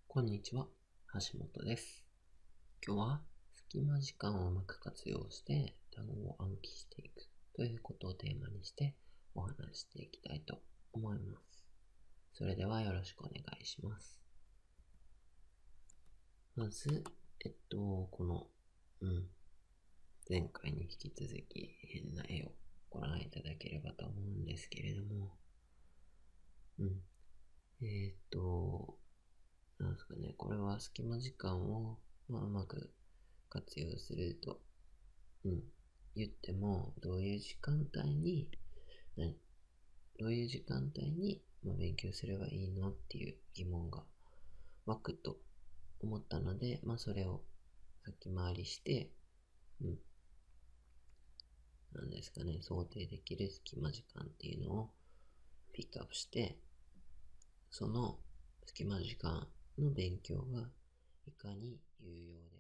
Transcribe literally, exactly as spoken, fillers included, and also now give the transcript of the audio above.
こんにちは、橋本です。今日は隙間時間をうまく活用して単語を暗記していくということをテーマにしてお話ししていきたいと思います。それではよろしくお願いします。まず、えっと、この、うん、前回に引き続き変な絵をご覧いただければと思うんですけれども、うん、えっと、なんですかね、これは隙間時間を、まあ、うまく活用すると、うん、言っても、どういう時間帯に、何どういう時間帯に、まあ、勉強すればいいのっていう疑問が湧くと思ったので、まあ、それを先回りして、うん、なんですかね、想定できる隙間時間っていうのをピックアップして、その隙間時間の勉強がいかに有用で